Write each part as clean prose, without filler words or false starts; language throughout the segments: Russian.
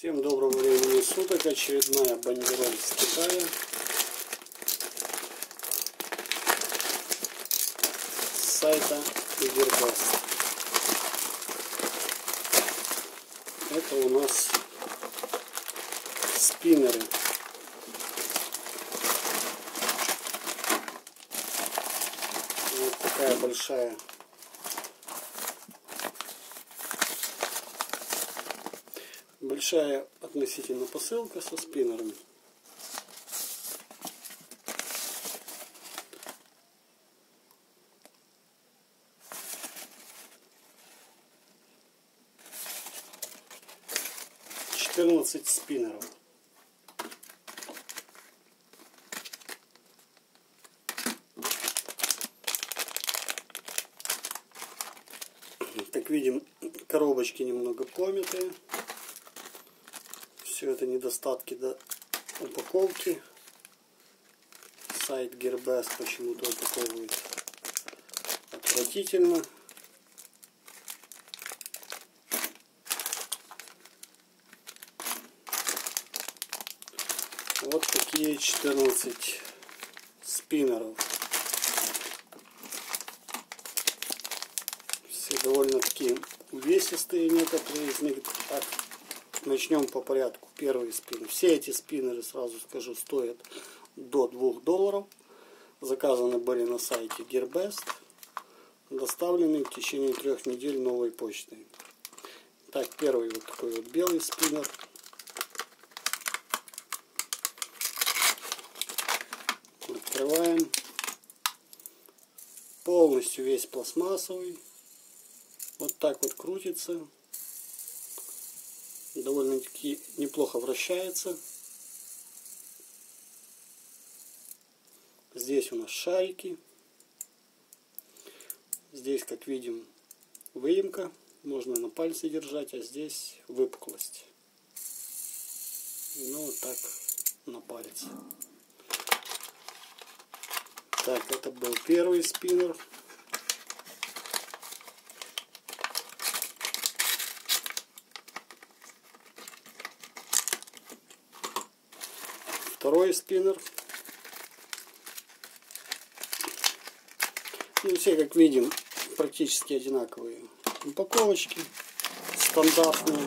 Всем доброго времени суток. Очередная бандероль с Китая. С сайта Gearbest. Это у нас спиннеры. Вот такая большая относительно посылка со спиннерами. «14 спиннеров». Как видим, коробочки немного помятые. Все это недостатки до упаковки. Сайт Gearbest почему-то упаковывает отвратительно. Вот такие 14 спиннеров. Все довольно-таки увесистые, некоторые из них. Так, начнем по порядку. Первый спиннер. Все эти спиннеры, сразу скажу, стоят до $2. Заказаны были на сайте Gearbest. Доставлены в течение 3 недель новой почтой. Так, первый вот такой вот белый спиннер. Открываем. Полностью весь пластмассовый. Вот так вот крутится. Довольно-таки неплохо вращается. Здесь у нас шарики. Здесь, как видим, выемка. Можно на пальце держать, а здесь выпуклость. Ну, вот так на палец. Так, это был первый спиннер. Второй спиннер. Ну, все, как видим, практически одинаковые упаковочки, стандартные.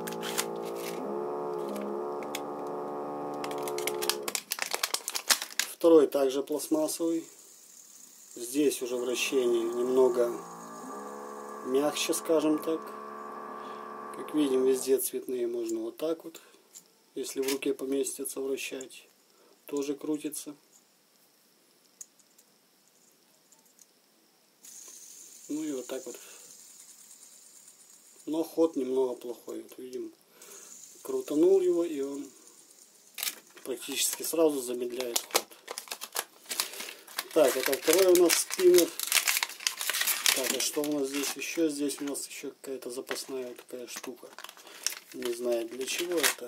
Второй также пластмассовый. Здесь уже вращение немного мягче, скажем так. Как видим, везде цветные, можно вот так вот. Если в руке поместится, вращать, тоже крутится. Ну и вот так вот. Но ход немного плохой. Вот видим, крутанул его, и он практически сразу замедляет ход. Так, это второй у нас спиннер. Так, а что у нас здесь еще? Здесь у нас еще какая-то запасная вот такая штука. Не знаю, для чего это.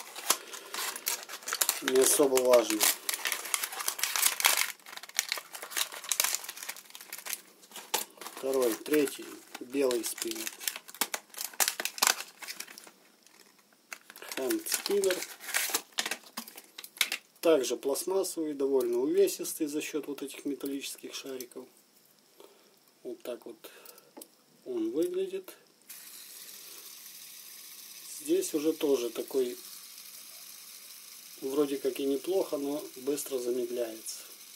Не особо важно. Второй, третий, белый спиннер. Hand спиннер. Также пластмассовый, довольно увесистый за счет вот этих металлических шариков. Вот так вот он выглядит. Здесь уже тоже такой, вроде как и неплохо, но быстро замедляется.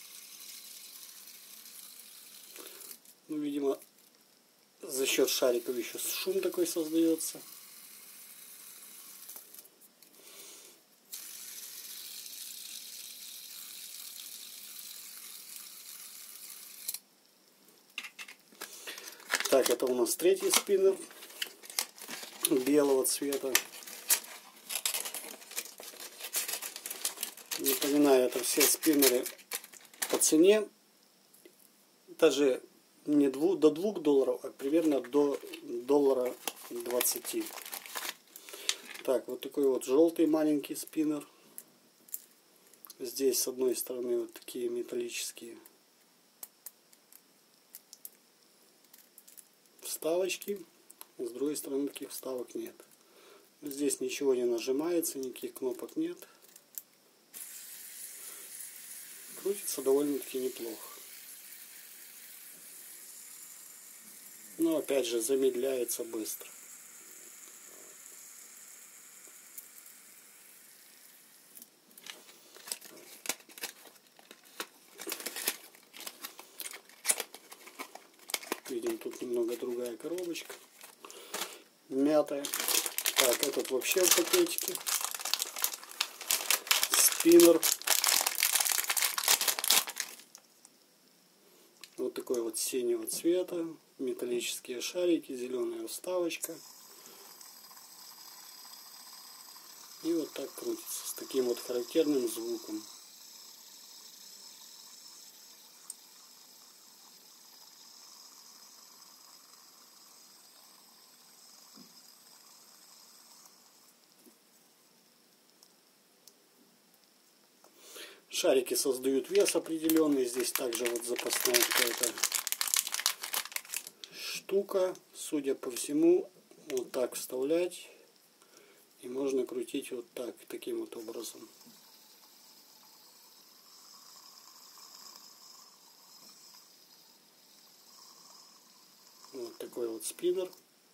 Ну, видимо, за счет шариков еще шум такой создается. Так, это у нас третий спиннер белого цвета. Напоминаю, это все спиннеры по цене. Даже не до $2, а примерно до $20. Так, вот такой вот желтый маленький спиннер. Здесь с одной стороны вот такие металлические вставочки, с другой стороны таких вставок нет. Здесь ничего не нажимается, никаких кнопок нет. Крутится довольно-таки неплохо. Но опять же замедляется быстро. Видим, тут немного другая коробочка. Мятая. Так, этот вообще в пакетике. Спиннер. Вот такой вот синего цвета. Металлические шарики, зеленая вставочка. И вот так крутится. С таким вот характерным звуком. Шарики создают вес определенный. Здесь также вот запасная какая-то штука. Судя по всему, вот так вставлять. И можно крутить вот так, таким вот образом. Вот такой вот спиннер.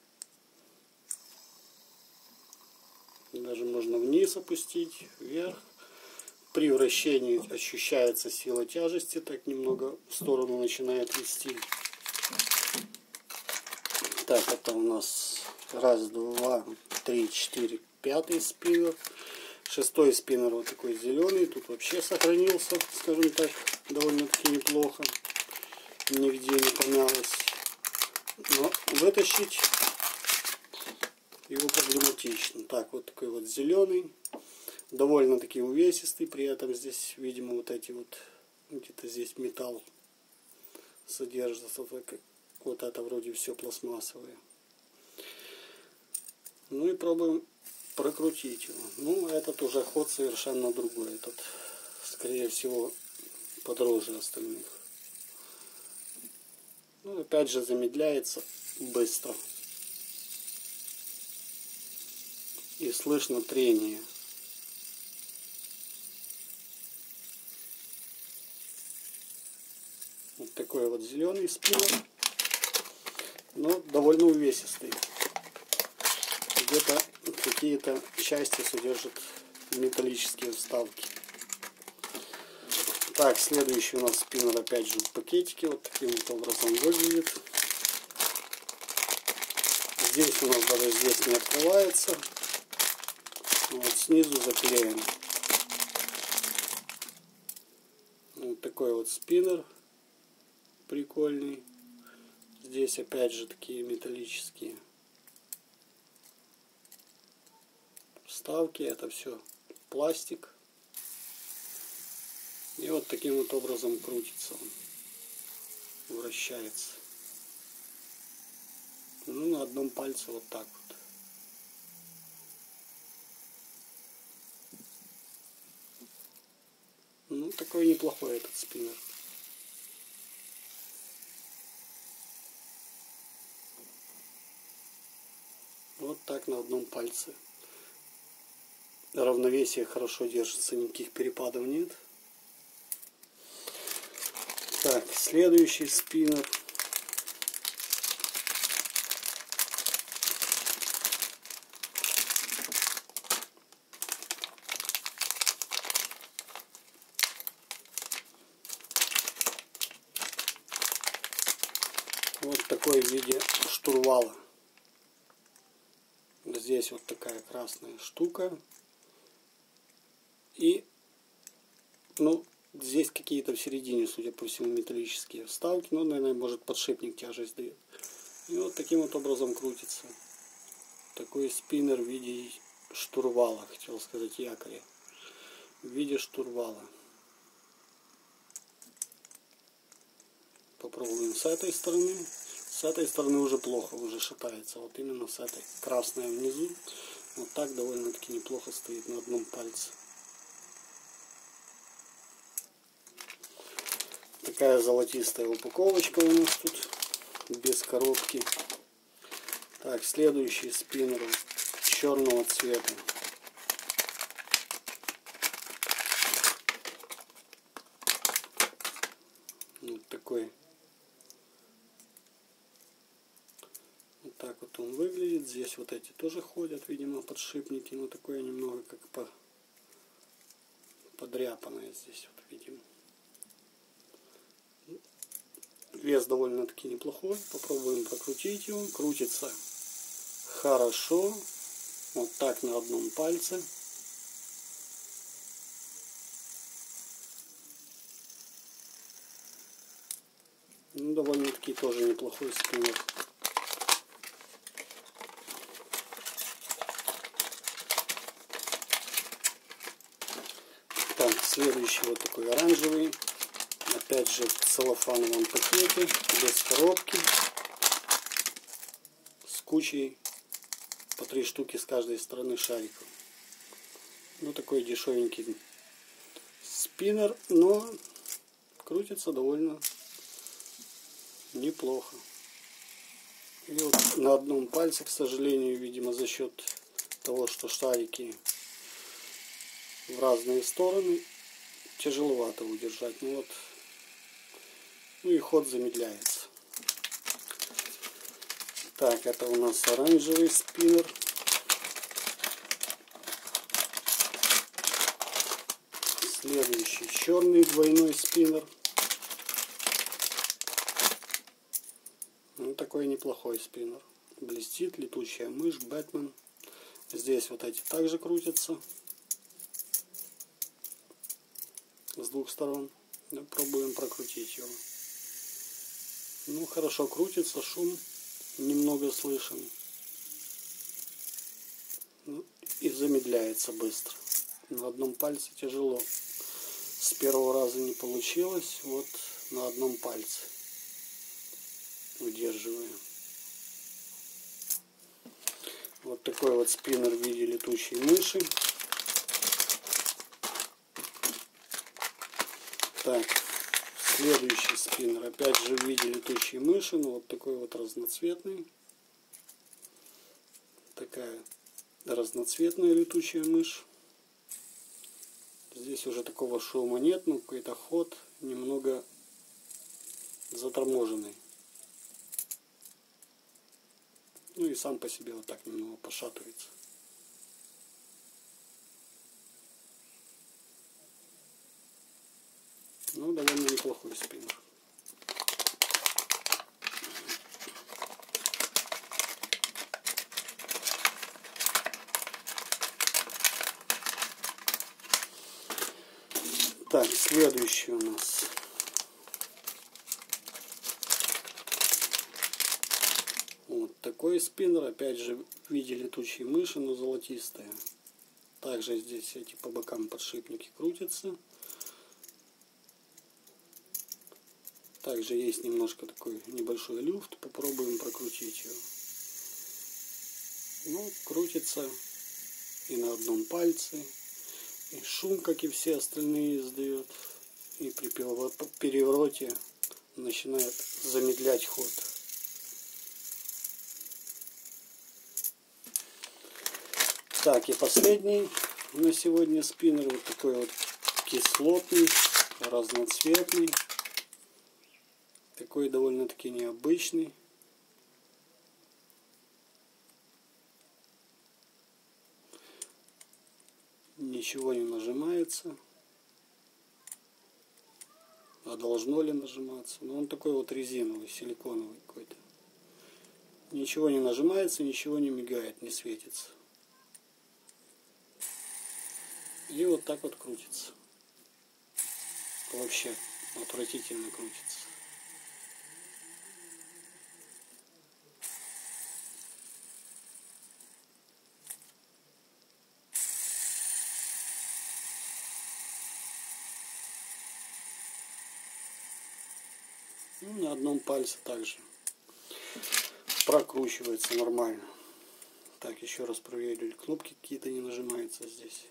Даже можно вниз опустить, вверх. При вращении ощущается сила тяжести, так немного в сторону начинает вести. Так, это у нас раз, два, три, четыре, пятый спиннер. Шестой спиннер вот такой зеленый. Тут вообще сохранился, скажем так, довольно-таки неплохо. Нигде не помялось. Но вытащить его проблематично. Так, вот такой вот зеленый. Довольно-таки увесистый, при этом здесь, видимо, вот эти вот, где-то здесь металл содержится, вот это вроде все пластмассовое. Ну и пробуем прокрутить его. Ну, этот уже ход совершенно другой, этот, скорее всего, подороже остальных. Ну, опять же, замедляется быстро. И слышно трение. Вот такой вот зеленый спиннер, но довольно увесистый. Где-то какие-то части содержат металлические вставки. Так, следующий у нас спиннер опять же в пакетике. Вот таким вот образом выглядит. Здесь у нас даже здесь не открывается. Вот снизу заклеен. Вот такой вот спиннер. Прикольный. Здесь опять же такие металлические вставки. Это все пластик. И вот таким вот образом крутится он. Вращается. Ну, на одном пальце вот так вот. Ну, такой неплохой этот спиннер. Вот так на одном пальце. Равновесие хорошо держится, никаких перепадов нет. Так, следующий спиннер. Вот такой в виде штурвала. Здесь вот такая красная штука. И, ну, здесь какие-то в середине, судя по всему, металлические вставки. Ну, наверное, может, подшипник тяжесть дает. И вот таким вот образом крутится. Такой спиннер в виде штурвала, хотел сказать якоря. В виде штурвала. Попробуем с этой стороны. С этой стороны уже плохо, уже шатается. Вот именно с этой. Красная внизу. Вот так довольно-таки неплохо стоит на одном пальце. Такая золотистая упаковочка у нас тут. Без коробки. Так, следующий спиннер черного цвета. Вот такой. Вот так вот он выглядит. Здесь вот эти тоже ходят, видимо, подшипники, но такое немного как подряпанное здесь, вот видимо. Вес довольно-таки неплохой. Попробуем прокрутить его. Крутится хорошо. Вот так на одном пальце. Ну, довольно-таки тоже неплохой спиннер. Так, следующий вот такой оранжевый. Опять же в целлофановом пакете, без коробки. С кучей по 3 штуки с каждой стороны шариков. Ну, такой дешевенький спиннер, но крутится довольно неплохо. И вот на одном пальце, к сожалению, видимо, за счет того, что шарики в разные стороны, тяжеловато удержать. Ну вот, ну и ход замедляется. Так, это у нас оранжевый спиннер. Следующий черный двойной спиннер. Ну, такой неплохой спиннер. Блестит, летучая мышь, Бэтмен. Здесь вот эти также крутятся с двух сторон. Пробуем прокрутить его. Ну, хорошо крутится, шум немного слышен. Ну, и замедляется быстро. На одном пальце тяжело. С первого раза не получилось. Вот на одном пальце удерживаю. Вот такой вот спиннер в виде летучей мыши. Так, следующий спиннер опять же в виде летучей мыши, но вот такой вот разноцветный. Такая разноцветная летучая мышь. Здесь уже такого шума нет, но какой-то ход немного заторможенный. Ну и сам по себе вот так немного пошатывается. Ну, довольно неплохой спиннер. Так, следующий у нас вот такой спиннер, опять же в виде летучей мыши, но золотистая. Также здесь эти по бокам подшипники крутятся. Также есть немножко такой небольшой люфт. Попробуем прокрутить его. Ну, крутится и на одном пальце. И шум, как и все остальные, издает. И при перевороте начинает замедлять ход. Так, и последний на сегодня спиннер. Вот такой вот кислотный, разноцветный. Такой довольно-таки необычный. Ничего не нажимается. А должно ли нажиматься? Но он такой вот резиновый, силиконовый какой-то. Ничего не нажимается, ничего не мигает, не светится. И вот так вот крутится. Вообще отвратительно крутится. Ну, на одном пальце также прокручивается нормально. Так, еще раз проверили, кнопки какие-то не нажимаются здесь.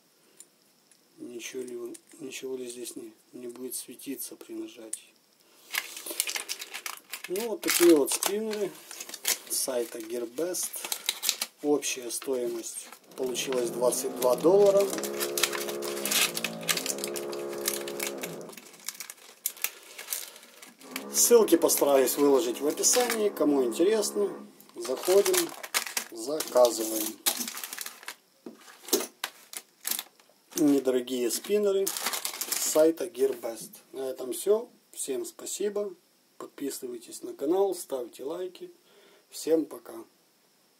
Ничего ли здесь не будет светиться при нажатии. Ну, вот такие вот спиннеры с сайта Gearbest. Общая стоимость получилась $22. Ссылки постараюсь выложить в описании. Кому интересно, заходим, заказываем. Недорогие спиннеры с сайта GearBest. На этом все. Всем спасибо. Подписывайтесь на канал, ставьте лайки. Всем пока.